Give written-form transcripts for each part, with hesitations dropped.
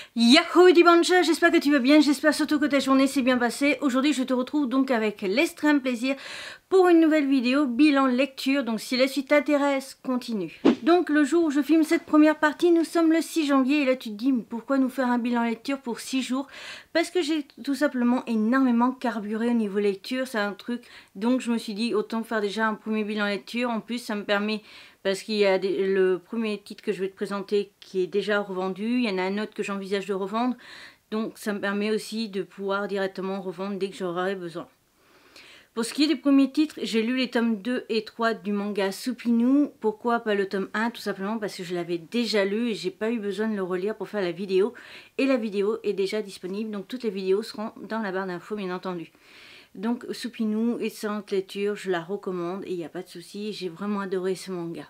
Yahoo Dimanche, j'espère que tu vas bien, j'espère surtout que ta journée s'est bien passée. Aujourd'hui je te retrouve donc avec l'extrême plaisir pour une nouvelle vidéo bilan lecture. Donc si la suite t'intéresse, continue. Donc le jour où je filme cette première partie, nous sommes le 6 janvier et là tu te dis mais pourquoi nous faire un bilan lecture pour 6 jours? Parce que j'ai tout simplement énormément carburé au niveau lecture, c'est un truc. Donc je me suis dit autant faire déjà un premier bilan lecture, en plus ça me permet... Parce qu'il y a le premier titre que je vais te présenter qui est déjà revendu. Il y en a un autre que j'envisage de revendre. Donc ça me permet aussi de pouvoir directement revendre dès que j'aurai besoin. Pour ce qui est des premiers titres, j'ai lu les tomes 2 et 3 du manga Supinu. Pourquoi pas le tome 1? Tout simplement parce que je l'avais déjà lu et j'ai pas eu besoin de le relire pour faire la vidéo. Et la vidéo est déjà disponible. Donc toutes les vidéos seront dans la barre d'infos bien entendu. Donc Supinu, excellente lecture, je la recommande et il n'y a pas de souci, j'ai vraiment adoré ce manga.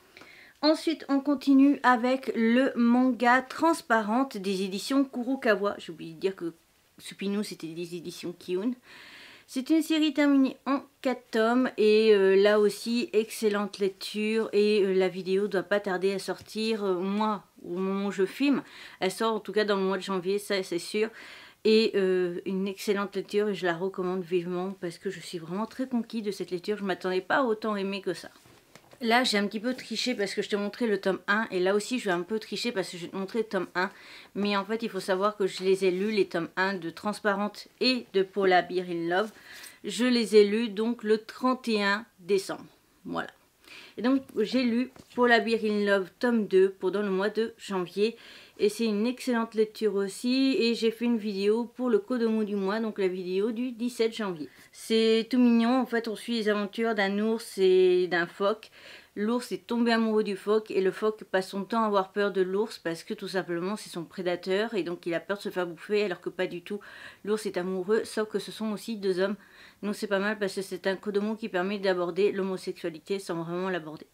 Ensuite, on continue avec le manga Transparente des éditions Kurokawa. J'ai oublié de dire que Supinu c'était des éditions Kiun. C'est une série terminée en 4 tomes et là aussi excellente lecture et la vidéo doit pas tarder à sortir. Moi, au moment où je filme, elle sort en tout cas dans le mois de janvier, ça c'est sûr. Et une excellente lecture et je la recommande vivement parce que je suis vraiment très conquis de cette lecture. Je ne m'attendais pas à autant aimer que ça. Là j'ai un petit peu triché parce que je t'ai montré le tome 1 et là aussi je vais un peu tricher parce que je vais te montrer le tome 1. Mais en fait il faut savoir que je les ai lus, les tomes 1 de Transparente et de Paula Beer in Love. Je les ai lus donc le 31 décembre. Voilà. Et donc j'ai lu Paula Beer in Love tome 2 pendant le mois de janvier. Et c'est une excellente lecture aussi. Et j'ai fait une vidéo pour le Kodomo du mois, donc la vidéo du 17 janvier. C'est tout mignon. En fait, on suit les aventures d'un ours et d'un phoque. L'ours est tombé amoureux du phoque et le phoque passe son temps à avoir peur de l'ours parce que tout simplement c'est son prédateur et donc il a peur de se faire bouffer alors que pas du tout. L'ours est amoureux, sauf que ce sont aussi deux hommes. Donc c'est pas mal parce que c'est un Kodomo qui permet d'aborder l'homosexualité sans vraiment l'aborder.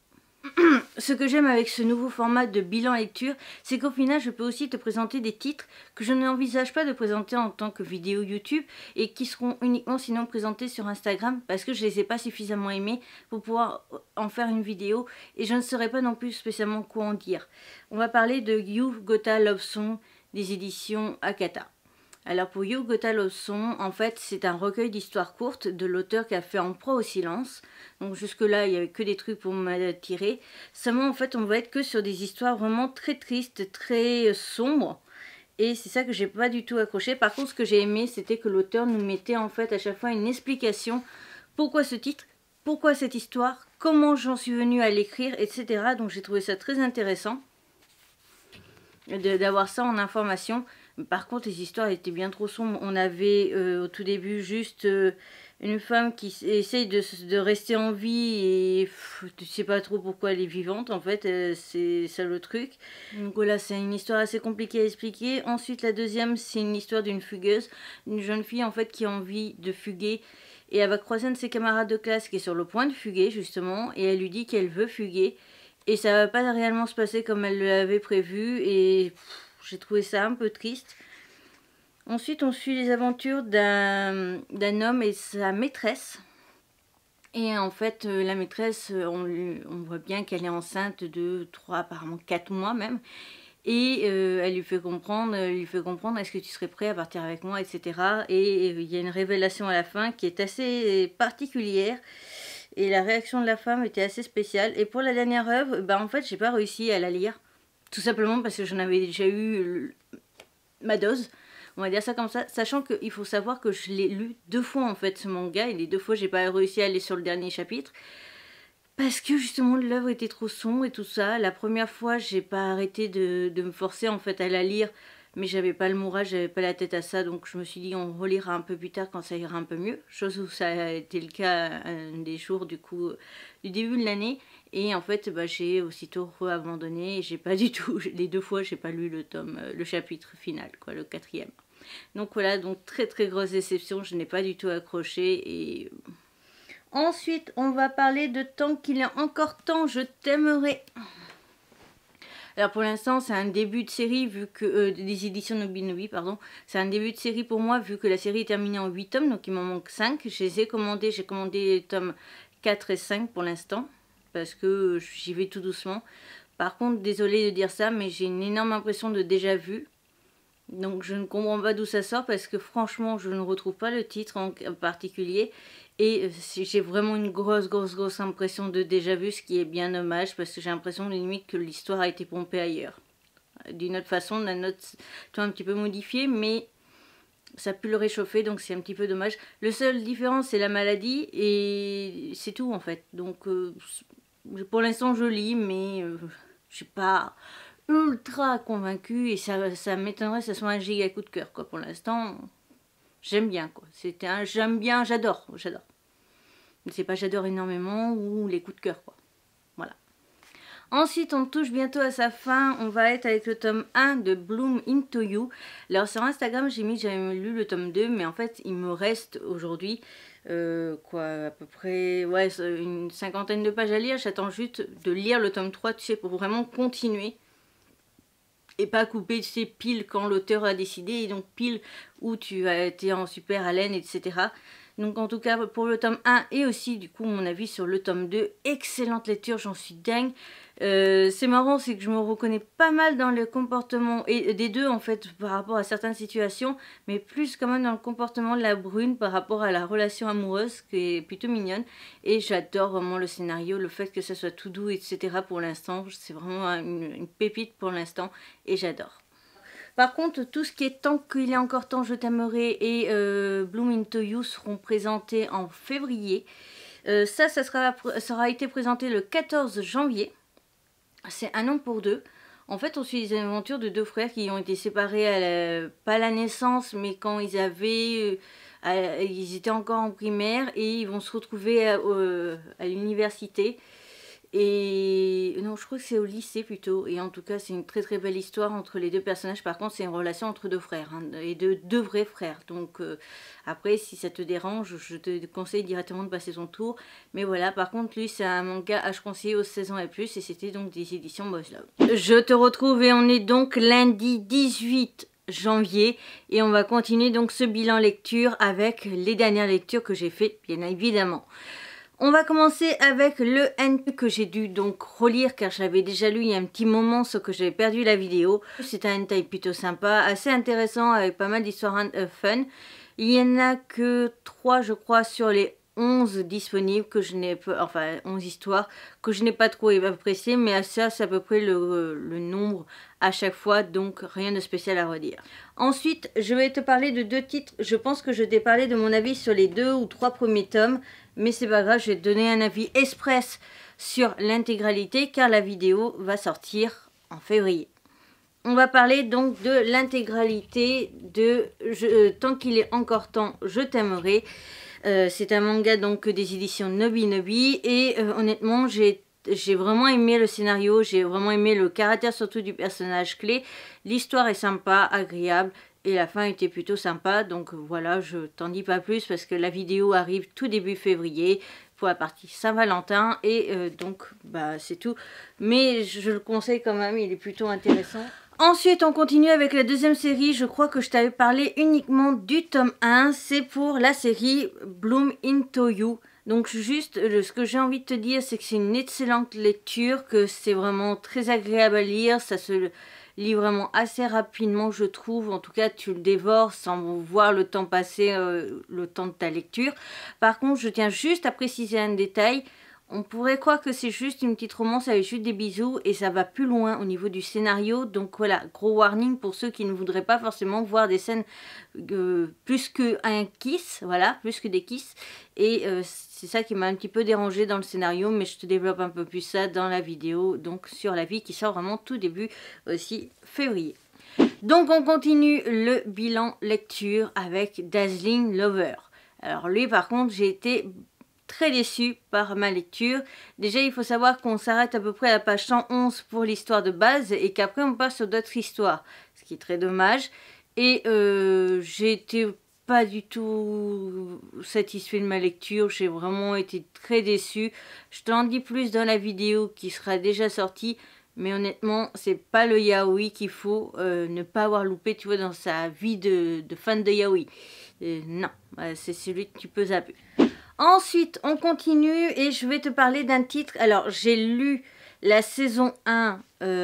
Ce que j'aime avec ce nouveau format de bilan lecture, c'est qu'au final, je peux aussi te présenter des titres que je n'envisage pas de présenter en tant que vidéo YouTube et qui seront uniquement sinon présentés sur Instagram parce que je les ai pas suffisamment aimés pour pouvoir en faire une vidéo et je ne saurais pas non plus spécialement quoi en dire. On va parler de You Gota Love Song des éditions Akata. Alors pour You Gota Love Song, en fait c'est un recueil d'histoires courtes de l'auteur qui a fait En proie au silence. Donc jusque là il n'y avait que des trucs pour m'attirer. Seulement en fait on va être que sur des histoires vraiment très tristes, très sombres. Et c'est ça que j'ai pas du tout accroché. Par contre ce que j'ai aimé c'était que l'auteur nous mettait en fait à chaque fois une explication. Pourquoi ce titre, pourquoi cette histoire, comment j'en suis venue à l'écrire, etc. Donc j'ai trouvé ça très intéressant d'avoir ça en information. Par contre les histoires étaient bien trop sombres. On avait au tout début juste une femme qui essaye de rester en vie et tu sais pas trop pourquoi elle est vivante en fait, c'est ça le truc. Donc voilà, c'est une histoire assez compliquée à expliquer. Ensuite la deuxième c'est une histoire d'une fugueuse, une jeune fille en fait qui a envie de fuguer. Et elle va croiser un de ses camarades de classe qui est sur le point de fuguer justement et elle lui dit qu'elle veut fuguer. Et ça va pas réellement se passer comme elle l'avait prévu et j'ai trouvé ça un peu triste. Ensuite, on suit les aventures d'un homme et sa maîtresse. Et en fait, la maîtresse, on voit bien qu'elle est enceinte de 3, apparemment 4 mois même. Et elle lui fait comprendre, est-ce que tu serais prêt à partir avec moi, etc. Et il y a une révélation à la fin qui est assez particulière. Et la réaction de la femme était assez spéciale. Et pour la dernière œuvre, bah en fait, j'ai pas réussi à la lire. Tout simplement parce que j'en avais déjà eu ma dose. On va dire ça comme ça. Sachant qu'il faut savoir que je l'ai lu 2 fois en fait ce manga. Et les 2 fois, j'ai pas réussi à aller sur le dernier chapitre. Parce que justement l'œuvre était trop sombre et tout ça. La première fois, j'ai pas arrêté de me forcer en fait à la lire. Mais j'avais pas le moral, j'avais pas la tête à ça, donc je me suis dit on relira un peu plus tard quand ça ira un peu mieux. Chose où ça a été le cas un des jours du coup du début de l'année. Et en fait bah, j'ai aussitôt abandonné et j'ai pas du tout, les 2 fois j'ai pas lu le chapitre final, quoi, le 4e. Donc voilà, donc très grosse déception, je n'ai pas du tout accroché et... Ensuite on va parler de Tant qu'il est encore temps, je t'aimerai. Alors pour l'instant c'est un début de série vu que des éditions Nobinobi pardon, c'est un début de série pour moi vu que la série est terminée en 8 tomes donc il m'en manque 5. Je les ai commandés, j'ai commandé les tomes 4 et 5 pour l'instant parce que j'y vais tout doucement. Par contre désolée de dire ça mais j'ai une énorme impression de déjà vu. Donc je ne comprends pas d'où ça sort parce que franchement je ne retrouve pas le titre en particulier. Et j'ai vraiment une grosse impression de déjà vu, ce qui est bien dommage parce que j'ai l'impression limite que l'histoire a été pompée ailleurs. D'une autre façon, la note est un petit peu modifiée, mais ça a pu le réchauffer, donc c'est un petit peu dommage. Le seul différence, c'est la maladie, et c'est tout en fait. Donc pour l'instant je lis, mais je suis pas ultra convaincue, et ça m'étonnerait que ça soit un giga coup de cœur, quoi. Pour l'instant, j'aime bien, quoi. C'était un j'aime bien, j'adore. C'est pas j'adore énormément ou les coups de cœur, quoi. Voilà. Ensuite, on touche bientôt à sa fin. On va être avec le tome 1 de Bloom Into You. Alors sur Instagram, j'ai mis que j'avais lu le tome 2, mais en fait, il me reste aujourd'hui à peu près une cinquantaine de pages à lire. J'attends juste de lire le tome 3, tu sais, pour vraiment continuer. Et pas couper, tu sais, pile quand l'auteur a décidé, et donc pile où tu as été en super haleine, etc. Donc en tout cas pour le tome 1 et aussi du coup mon avis sur le tome 2, excellente lecture, j'en suis dingue. C'est marrant, c'est que je me reconnais pas mal dans le comportement et des deux en fait par rapport à certaines situations, mais plus quand même dans le comportement de la brune par rapport à la relation amoureuse qui est plutôt mignonne. Et j'adore vraiment le scénario, le fait que ça soit tout doux, etc. pour l'instant, c'est vraiment une pépite pour l'instant et j'adore. Par contre, tout ce qui est Tant qu'il est encore temps, je t'aimerai et Bloom Into You seront présentés en février. Ça aura été présenté le 14 janvier. C'est Un homme pour deux. En fait, on suit les aventures de deux frères qui ont été séparés pas à la naissance, mais quand ils étaient encore en primaire, et ils vont se retrouver à l'université. Et non, je crois que c'est au lycée plutôt. Et en tout cas, c'est une très belle histoire entre les deux personnages. Par contre, c'est une relation entre deux frères, hein, et deux vrais frères. Donc après, si ça te dérange, je te conseille directement de passer ton tour. Mais voilà, par contre, lui, c'est un manga à conseiller aux 16 ans et plus. Et c'était donc des éditions Boys Love. Je te retrouve et on est donc lundi 18 janvier. Et on va continuer donc ce bilan lecture avec les dernières lectures que j'ai fait, bien évidemment. On va commencer avec le hentai que j'ai dû donc relire car je l'avais déjà lu il y a un petit moment, sauf que j'avais perdu la vidéo. C'est un hentai plutôt sympa, assez intéressant avec pas mal d'histoires fun. Il n'y en a que 3 je crois sur les 11 disponibles que je n'ai pas, enfin 11 histoires que je n'ai pas trop appréciées, mais ça c'est à peu près le nombre à chaque fois, donc rien de spécial à redire. Ensuite, je vais te parler de 2 titres. Je pense que je t'ai parlé de mon avis sur les 2 ou 3 premiers tomes, mais c'est pas grave, je vais te donner un avis express sur l'intégralité car la vidéo va sortir en février. On va parler donc de l'intégralité de Tant qu'il est encore temps, je t'aimerai. C'est un manga donc des éditions Nobi Nobi et honnêtement j'ai vraiment aimé le scénario, j'ai vraiment aimé le caractère surtout du personnage clé. L'histoire est sympa, agréable et la fin était plutôt sympa. Donc voilà, je t'en dis pas plus parce que la vidéo arrive tout début février pour la partie Saint-Valentin et donc bah c'est tout. Mais je le conseille quand même, il est plutôt intéressant. Ensuite, on continue avec la deuxième série. Je crois que je t'avais parlé uniquement du tome 1. C'est pour la série Bloom Into You. Donc juste, ce que j'ai envie de te dire, c'est que c'est une excellente lecture, que c'est vraiment très agréable à lire. Ça se lit vraiment assez rapidement, je trouve. En tout cas, tu le dévores sans voir le temps passer, le temps de ta lecture. Par contre, je tiens juste à préciser un détail. On pourrait croire que c'est juste une petite romance avec juste des bisous et ça va plus loin au niveau du scénario. Donc voilà, gros warning pour ceux qui ne voudraient pas forcément voir des scènes plus qu'un kiss, voilà, plus que des kisses. Et c'est ça qui m'a un petit peu dérangé dans le scénario, mais je te développe un peu plus ça dans la vidéo, donc sur la vie qui sort vraiment tout début aussi février. Donc on continue le bilan lecture avec Dazzling Lover. Alors lui par contre j'ai été très déçue par ma lecture. Déjà il faut savoir qu'on s'arrête à peu près à la page 111 pour l'histoire de base et qu'après on passe sur d'autres histoires, ce qui est très dommage. Et j'ai été pas du tout satisfait de ma lecture, j'ai vraiment été très déçue. Je t'en dis plus dans la vidéo qui sera déjà sortie, mais honnêtement c'est pas le yaoi qu'il faut ne pas avoir loupé, tu vois, dans sa vie de fan de yaoi. Non, c'est celui que tu peux zapper. Ensuite, on continue et je vais te parler d'un titre. Alors, j'ai lu La saison 1,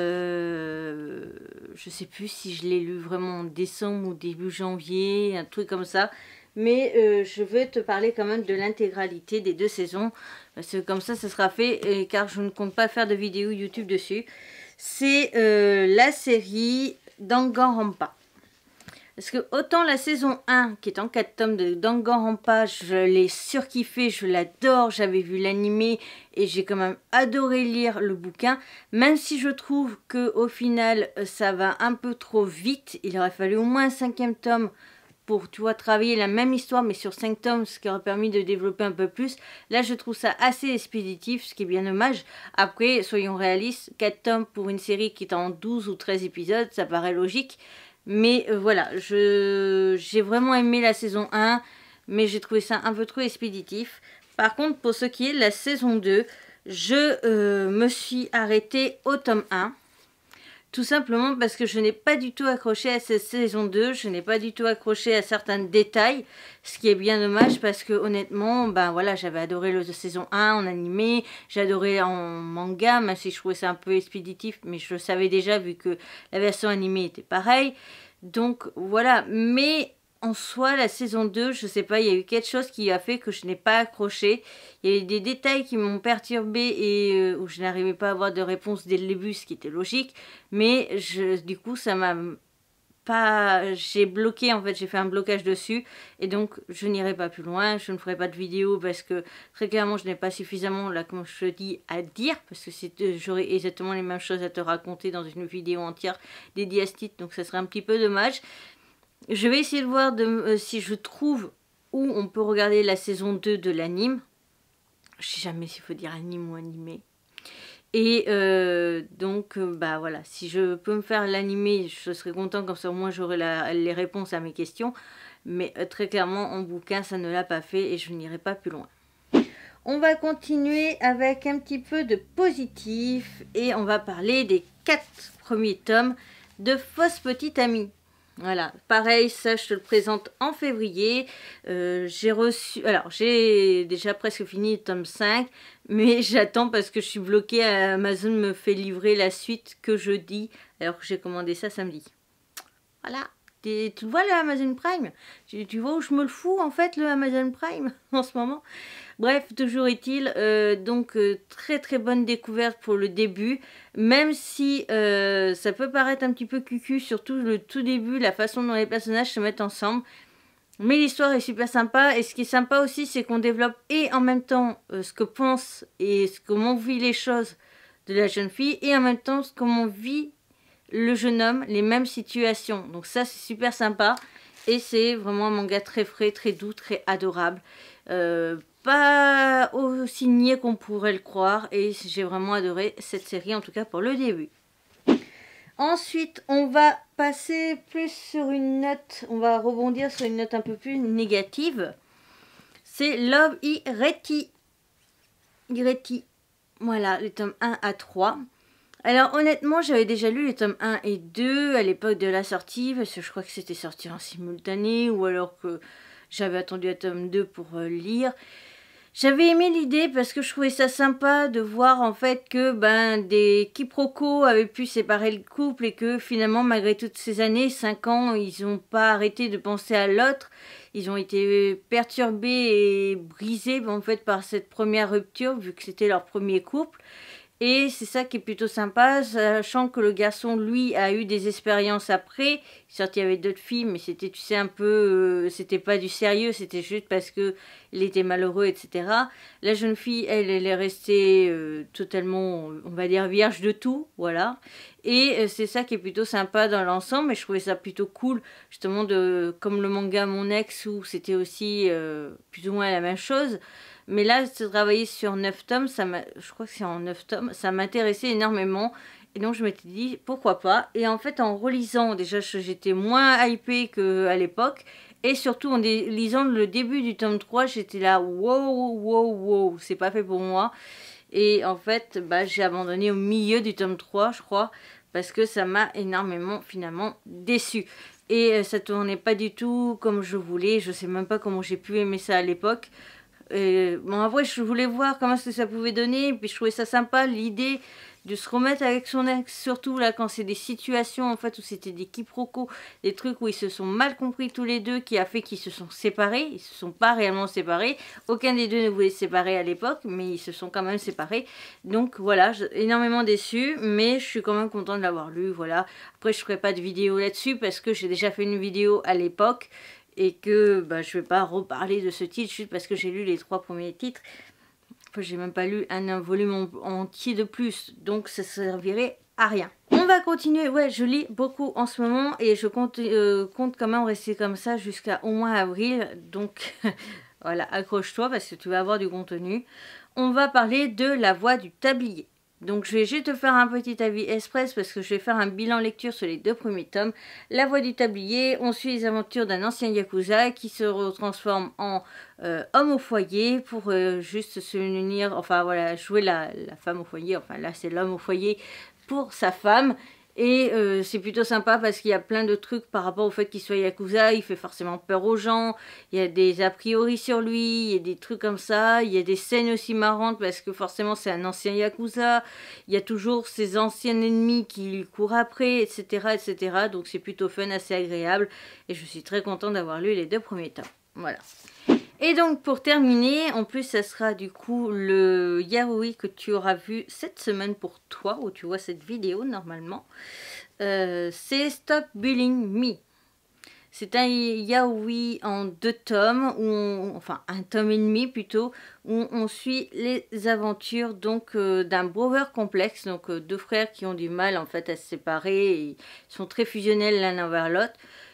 je sais plus si je l'ai lu vraiment en décembre ou début janvier, un truc comme ça. Mais je vais te parler quand même de l'intégralité des 2 saisons. Parce que comme ça sera fait, car je ne compte pas faire de vidéo YouTube dessus. C'est la série Danganronpa. Parce que autant la saison 1, qui est en 4 tomes de Danganronpa, je l'ai surkiffé, je l'adore, j'avais vu l'animé et j'ai quand même adoré lire le bouquin. Même si je trouve que au final, ça va un peu trop vite, il aurait fallu au moins un 5e tome pour, tu vois, travailler la même histoire, mais sur 5 tomes, ce qui aurait permis de développer un peu plus. Là, je trouve ça assez expéditif, ce qui est bien dommage. Après, soyons réalistes, 4 tomes pour une série qui est en 12 ou 13 épisodes, ça paraît logique. Mais voilà, j'ai vraiment aimé la saison 1, mais j'ai trouvé ça un peu trop expéditif. Par contre, pour ce qui est de la saison 2, je me suis arrêtée au tome 1. Tout simplement parce que je n'ai pas du tout accroché à cette saison 2, je n'ai pas du tout accroché à certains détails, ce qui est bien dommage parce que honnêtement, ben voilà, j'avais adoré la saison 1 en animé, j'ai adoré en manga, même si je trouvais ça un peu expéditif, mais je le savais déjà vu que la version animée était pareille. Donc voilà, mais en soi, la saison 2, je sais pas, il y a eu quelque chose qui a fait que je n'ai pas accroché. Il y a eu des détails qui m'ont perturbée et où je n'arrivais pas à avoir de réponse dès le début, ce qui était logique. Mais du coup, ça m'a pas... J'ai bloqué, en fait, j'ai fait un blocage dessus. Et donc, je n'irai pas plus loin. Je ne ferai pas de vidéo parce que, très clairement, je n'ai pas suffisamment, là, comme je te dis, à dire. Parce que j'aurais exactement les mêmes choses à te raconter dans une vidéo entière dédiée à ce titre. Donc, ça serait un petit peu dommage. Je vais essayer de voir si je trouve où on peut regarder la saison 2 de l'anime. Je sais jamais s'il faut dire anime ou animé. Et donc, bah voilà, si je peux me faire l'animé, je serais content, comme ça au moins j'aurai les réponses à mes questions. Mais très clairement, en bouquin, ça ne l'a pas fait et je n'irai pas plus loin. On va continuer avec un petit peu de positif et on va parler des 4 premiers tomes de Fausse Petite Amie. Voilà, pareil, ça je te le présente en février. J'ai reçu, alors j'ai déjà presque fini le tome 5, mais j'attends parce que je suis bloquée. Amazon me fait livrer la suite que jeudi, alors que j'ai commandé ça samedi. Voilà, tu vois le Amazon Prime, tu vois où je me le fous en fait, le Amazon Prime en ce moment. Bref, toujours est-il, donc très très bonne découverte pour le début, même si ça peut paraître un petit peu cucu, surtout le tout début, la façon dont les personnages se mettent ensemble. Mais l'histoire est super sympa, et ce qui est sympa aussi, c'est qu'on développe et en même temps ce que pense et comment vit les choses de la jeune fille, et en même temps comment vit le jeune homme, les mêmes situations. Donc ça, c'est super sympa, et c'est vraiment un manga très frais, très doux, très adorable. Pas aussi niais qu'on pourrait le croire, et j'ai vraiment adoré cette série, en tout cas pour le début. Ensuite, on va passer plus sur une note, on va rebondir sur une note un peu plus négative. C'est Love Ireti. Voilà, les tomes 1 à 3. Alors honnêtement, j'avais déjà lu les tomes 1 et 2 à l'époque de la sortie, parce que je crois que c'était sorti en simultané, ou alors que j'avais attendu le tome 2 pour lire. J'avais aimé l'idée parce que je trouvais ça sympa de voir en fait que des quiproquos avaient pu séparer le couple et que finalement malgré toutes ces années, 5 ans, ils n'ont pas arrêté de penser à l'autre. Ils ont été perturbés et brisés en fait par cette première rupture vu que c'était leur premier couple. Et c'est ça qui est plutôt sympa, sachant que le garçon, lui, a eu des expériences après. Certes, il y avait d'autres filles, mais c'était, tu sais, un peu... c'était pas du sérieux, c'était juste parce que il était malheureux, etc. La jeune fille, elle est restée totalement, on va dire, vierge de tout, voilà. Et c'est ça qui est plutôt sympa dans l'ensemble, et je trouvais ça plutôt cool, justement, comme le manga Mon Ex, où c'était aussi plus ou moins la même chose. Mais là, de travailler sur 9 tomes, je crois que c'est en 9 tomes, ça m'intéressait énormément. Et donc, je m'étais dit, pourquoi pas. Et en fait, en relisant, déjà, j'étais moins hypée qu'à l'époque. Et surtout, en lisant le début du tome 3, j'étais là, wow, wow, wow, c'est pas fait pour moi. Et en fait, j'ai abandonné au milieu du tome 3, je crois, parce que ça m'a énormément, finalement, déçue. Et ça tournait pas du tout comme je voulais. Je sais même pas comment j'ai pu aimer ça à l'époque. Bon, en vrai, je voulais voir comment ça pouvait donner, puis je trouvais ça sympa, l'idée de se remettre avec son ex, surtout là quand c'est des situations en fait où c'était des quiproquos, des trucs où ils se sont mal compris tous les deux, qui a fait qu'ils se sont séparés. Ils se sont pas réellement séparés, aucun des deux ne voulait se séparer à l'époque, mais ils se sont quand même séparés. Donc voilà, énormément déçue, mais je suis quand même contente de l'avoir lu, voilà. Après je ferai pas de vidéo là-dessus parce que j'ai déjà fait une vidéo à l'époque et que bah, je vais pas reparler de ce titre juste parce que j'ai lu les 3 premiers titres. J'ai même pas lu un volume entier de plus, donc ça servirait à rien. On va continuer, ouais, je lis beaucoup en ce moment et je compte quand même rester comme ça jusqu'à au moins avril, donc voilà, accroche-toi parce que tu vas avoir du contenu. On va parler de La Voix du Tablier. Donc je vais juste te faire un petit avis express parce que je vais faire un bilan lecture sur les 2 premiers tomes. La Voix du Tablier, on suit les aventures d'un ancien yakuza qui se transforme en homme au foyer pour juste se unir, enfin voilà, jouer la femme au foyer, enfin là c'est l'homme au foyer pour sa femme. Et c'est plutôt sympa parce qu'il y a plein de trucs par rapport au fait qu'il soit yakuza, il fait forcément peur aux gens, il y a des a priori sur lui, il y a des trucs comme ça, il y a des scènes aussi marrantes parce que forcément c'est un ancien yakuza, il y a toujours ses anciens ennemis qui lui courent après, etc. etc. Donc c'est plutôt fun, assez agréable et je suis très contente d'avoir lu les 2 premiers tomes. Voilà. Et donc pour terminer, en plus ça sera du coup le yaoi que tu auras vu cette semaine pour toi, où tu vois cette vidéo normalement. C'est Stop Bullying Me. C'est un yaoi en 2 tomes, enfin un tome et demi plutôt, où on suit les aventures donc d'un brother complexe, donc 2 frères qui ont du mal en fait à se séparer, et ils sont très fusionnels l'un envers l'autre.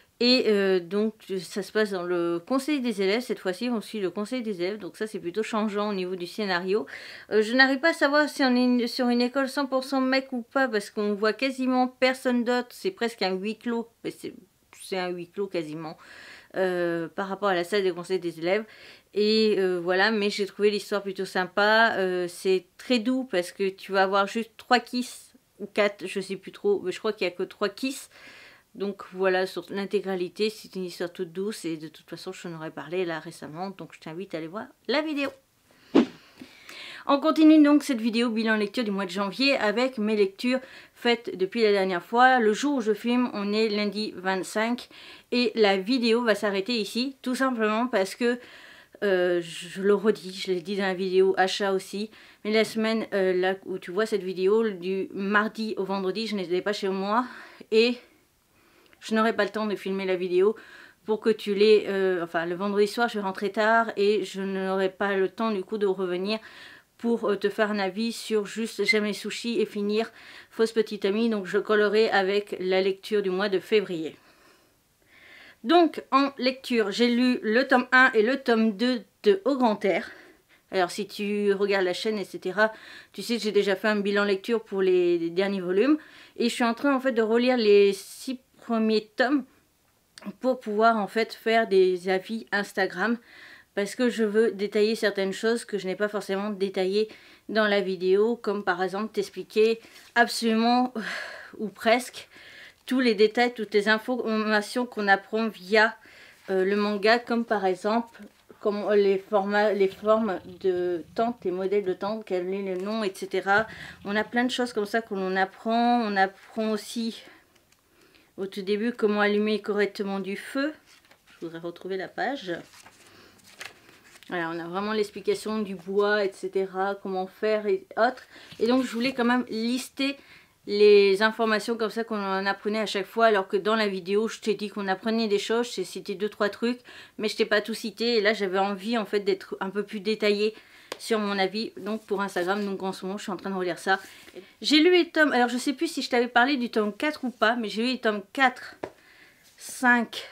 Et donc ça se passe dans le conseil des élèves, cette fois-ci on suit le conseil des élèves, donc ça c'est plutôt changeant au niveau du scénario. Je n'arrive pas à savoir si on est sur une école 100% mec ou pas, parce qu'on voit quasiment personne d'autre, c'est presque un huis clos, c'est un huis clos quasiment, par rapport à la salle des conseils des élèves. Et voilà, mais j'ai trouvé l'histoire plutôt sympa, c'est très doux parce que tu vas avoir juste 3 kisses, ou 4, je sais plus trop, mais je crois qu'il n'y a que 3 kisses. Donc voilà, sur l'intégralité, c'est une histoire toute douce et de toute façon je t'en aurais parlé là récemment, donc je t'invite à aller voir la vidéo. On continue donc cette vidéo bilan lecture du mois de janvier avec mes lectures faites depuis la dernière fois. Le jour où je filme, on est lundi 25 et la vidéo va s'arrêter ici, tout simplement parce que, je le redis, je l'ai dit dans la vidéo achat aussi, mais la semaine là où tu vois cette vidéo, du mardi au vendredi, je n'étais pas chez moi et je n'aurai pas le temps de filmer la vidéo pour que tu l'aies, enfin le vendredi soir je vais rentrer tard et je n'aurai pas le temps du coup de revenir pour te faire un avis sur juste J'aime les sushis et finir Fausse Petite Amie. Donc je collerai avec la lecture du mois de février. Donc en lecture, j'ai lu le tome 1 et le tome 2 de Au Grand Air. Alors si tu regardes la chaîne, etc., tu sais que j'ai déjà fait un bilan lecture pour les derniers volumes. Et je suis en train en fait de relire les 6 premiers tomes pour pouvoir en fait faire des avis Instagram. Parce que je veux détailler certaines choses que je n'ai pas forcément détaillées dans la vidéo. Comme par exemple t'expliquer absolument, ou presque, tous les détails, toutes les informations qu'on apprend via le manga. Comme par exemple les formes de tente, les modèles de tente, quel est le nom, etc. On a plein de choses comme ça que l'on apprend. On apprend aussi au tout début comment allumer correctement du feu. Je voudrais retrouver la page. Voilà, on a vraiment l'explication du bois, etc. Comment faire et autres. Et donc je voulais quand même lister les informations comme ça qu'on en apprenait à chaque fois, alors que dans la vidéo je t'ai dit qu'on apprenait des choses, je t'ai cité 2-3 trucs, mais je t'ai pas tout cité, et là j'avais envie en fait d'être un peu plus détaillée sur mon avis, donc pour Instagram. Donc en ce moment je suis en train de relire ça. J'ai lu les tomes, alors je sais plus si je t'avais parlé du tome 4 ou pas, mais j'ai lu les tomes 4, 5,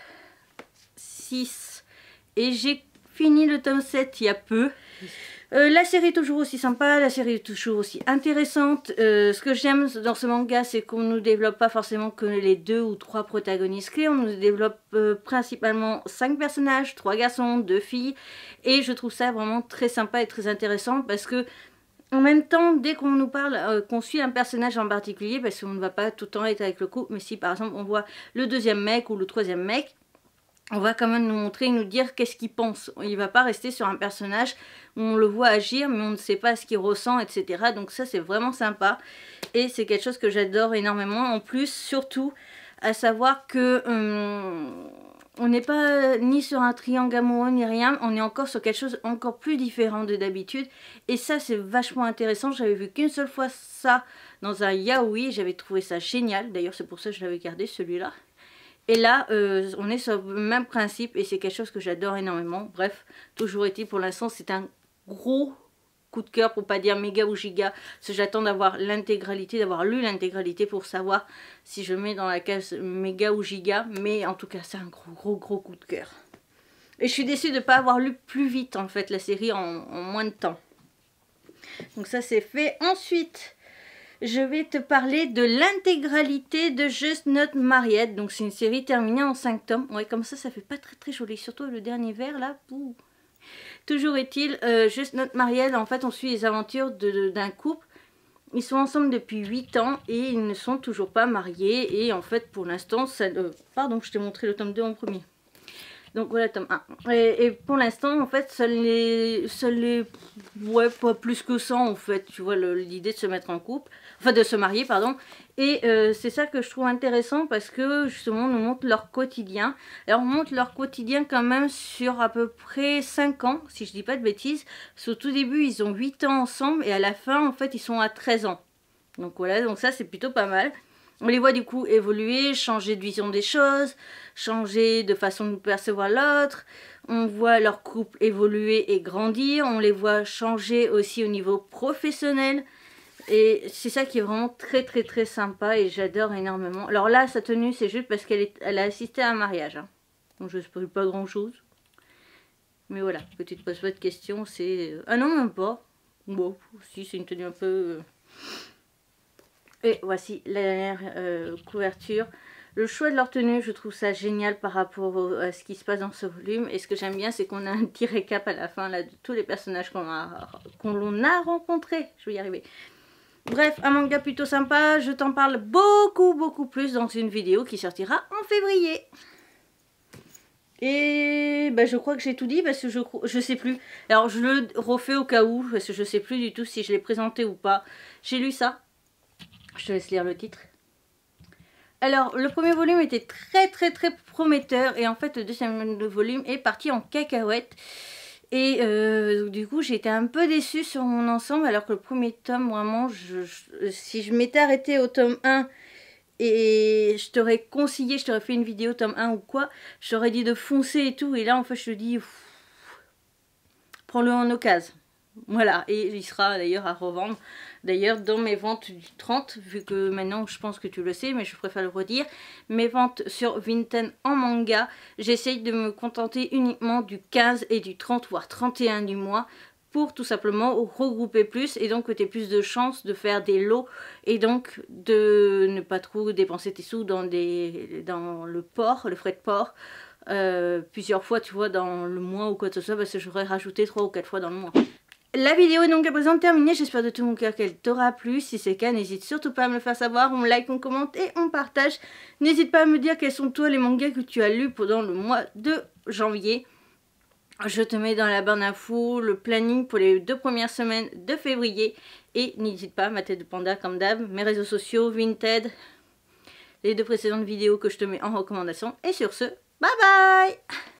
6, et j'ai fini le tome 7 il y a peu. La série est toujours aussi sympa, la série est toujours aussi intéressante. Ce que j'aime dans ce manga, c'est qu'on ne nous développe pas forcément que les 2 ou 3 protagonistes clés. On nous développe principalement 5 personnages, 3 garçons, 2 filles. Et je trouve ça vraiment très sympa et très intéressant parce que en même temps, dès qu'on nous parle, qu'on suit un personnage en particulier, parce qu'on ne va pas tout le temps être avec le couple, mais si par exemple on voit le 2e mec ou le 3e mec, on va quand même nous montrer, nous dire qu'est-ce qu'il pense. Il va pas rester sur un personnage où on le voit agir, mais on ne sait pas ce qu'il ressent, etc. Donc ça, c'est vraiment sympa. Et c'est quelque chose que j'adore énormément. En plus, surtout, à savoir que on n'est pas ni sur un triangle amoureux, ni rien. On est encore sur quelque chose encore plus différent de d'habitude. Et ça, c'est vachement intéressant. J'avais vu qu'une seule fois ça dans un yaoi. J'avais trouvé ça génial. D'ailleurs, c'est pour ça que je l'avais gardé, celui-là. Et là, on est sur le même principe et c'est quelque chose que j'adore énormément. Bref, toujours est-il, pour l'instant, c'est un gros coup de cœur, pour pas dire méga ou giga. Parce que j'attends d'avoir l'intégralité, d'avoir lu l'intégralité pour savoir si je mets dans la case méga ou giga. Mais en tout cas, c'est un gros coup de cœur. Et je suis déçue de ne pas avoir lu plus vite, en fait, la série en moins de temps. Donc ça, c'est fait. Ensuite, je vais te parler de l'intégralité de Just Not Married. Donc c'est une série terminée en 5 tomes. Ouais, comme ça fait pas très joli. Surtout le dernier vers là. Ouh. Toujours est-il, Just Not Married, en fait on suit les aventures d'un couple. Ils sont ensemble depuis 8 ans et ils ne sont toujours pas mariés. Et en fait pour l'instant, ça... pardon, je t'ai montré le tome 2 en premier. Donc voilà, tome 1. Et pour l'instant, en fait, ça les... Ouais, pas plus que ça, en fait. Tu vois, l'idée de se mettre en couple. Enfin, de se marier, pardon. Et c'est ça que je trouve intéressant parce que, justement, on nous montre leur quotidien. Alors, on montre leur quotidien quand même sur à peu près 5 ans, si je dis pas de bêtises. Parce qu'au tout début, ils ont 8 ans ensemble et à la fin, en fait, ils sont à 13 ans. Donc voilà, donc ça, c'est plutôt pas mal. On les voit du coup évoluer, changer de vision des choses, changer de façon de percevoir l'autre. On voit leur couple évoluer et grandir. On les voit changer aussi au niveau professionnel. Et c'est ça qui est vraiment très sympa et j'adore énormément. Alors là, sa tenue, c'est juste parce qu'elle a assisté à un mariage. Hein. Donc je ne spoil pas grand chose. Mais voilà, que tu te poses pas de questions, c'est... Ah non, même pas. Bon, si, c'est une tenue un peu... Et voici la dernière couverture. Le choix de leur tenue, je trouve ça génial par rapport à ce qui se passe dans ce volume. Et ce que j'aime bien, c'est qu'on a un petit récap à la fin là, de tous les personnages qu'on a rencontrés. Je vais y arriver. Bref, un manga plutôt sympa. Je t'en parle beaucoup plus dans une vidéo qui sortira en février. Et bah, je crois que j'ai tout dit parce que je sais plus. Alors je le refais au cas où parce que je sais plus du tout si je l'ai présenté ou pas. J'ai lu ça. Je te laisse lire le titre. Alors, le premier volume était très prometteur. Et en fait, le deuxième volume est parti en cacahuète. Et du coup, j'ai été un peu déçue sur mon ensemble. Alors que le premier tome, vraiment, si je m'étais arrêtée au tome 1 et je t'aurais conseillé, je t'aurais fait une vidéo tome 1 ou quoi, je t'aurais dit de foncer et tout. Et là, en fait, je te dis, prends-le en occasion. Voilà, et il sera d'ailleurs à revendre. D'ailleurs, dans mes ventes du 30, vu que maintenant je pense que tu le sais, mais je préfère le redire, mes ventes sur Vinted en manga, j'essaye de me contenter uniquement du 15 et du 30, voire 31 du mois, pour tout simplement regrouper plus et donc que tu aies plus de chances de faire des lots et donc de ne pas trop dépenser tes sous dans le port, le frais de port. Plusieurs fois, tu vois, dans le mois ou quoi que ce soit, parce que j'aurais rajouté 3 ou 4 fois dans le mois. La vidéo est donc à présent terminée, j'espère de tout mon cœur qu'elle t'aura plu. Si c'est le cas, n'hésite surtout pas à me le faire savoir, on like, on commente et on partage. N'hésite pas à me dire quels sont toi les mangas que tu as lus pendant le mois de janvier. Je te mets dans la barre d'infos le planning pour les 2 premières semaines de février. Et n'hésite pas, ma tête de panda comme d'hab, mes réseaux sociaux, Vinted, les 2 précédentes vidéos que je te mets en recommandation. Et sur ce, bye bye!